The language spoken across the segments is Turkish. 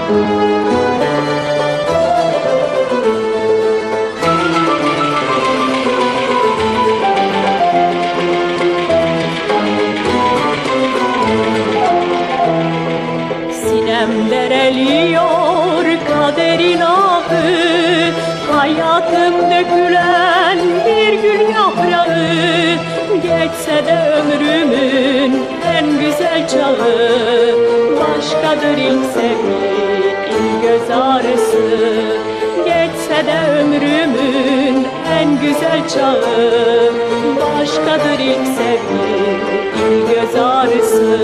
Sinem dereliyor kaderin ahı, hayatım dökülen bir gül yaprağı. Geçse de ömrümün en güzel çağı, başkadır ilk sevgi, ilk göz ağrısı. Geçse de ömrümün en güzel çağı, başkadır ilk sevgi, ilk göz ağrısı.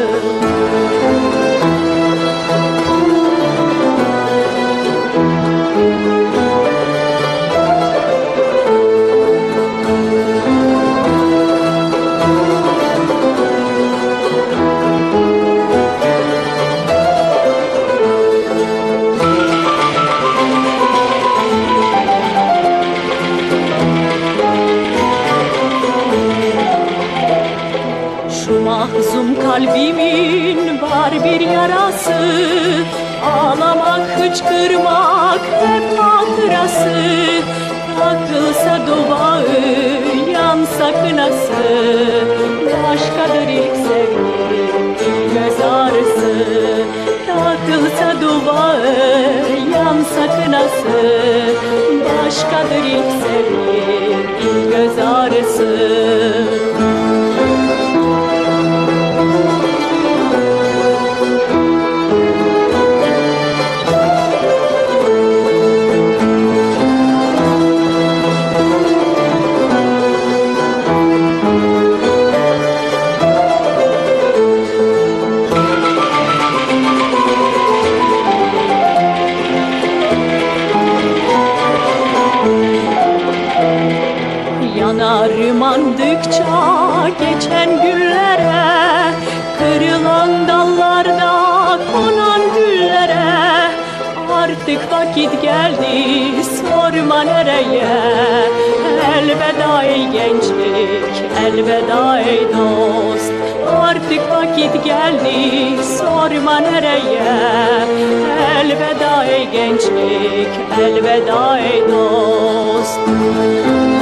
Şu mahzun kalbimin var bir yarası, ağlamak, hıçkırmak hep hatırası. Takılsa duvağı, yansa kınası, başkadır ilk sevgi, ilk göz ağrısı. Takılsa duvağı, yansa kınası, başkadır ilk sevgi, ilk göz ağrısı. Yanarım andıkça geçen günlere, kırılan dallarda konan güllere. Artık vakit geldi, sorma nereye. Elveda ey gençlik, elveda ey dost. Artık vakit geldi, sorma nereye. Elveda ey gençlik, elveda ey dost.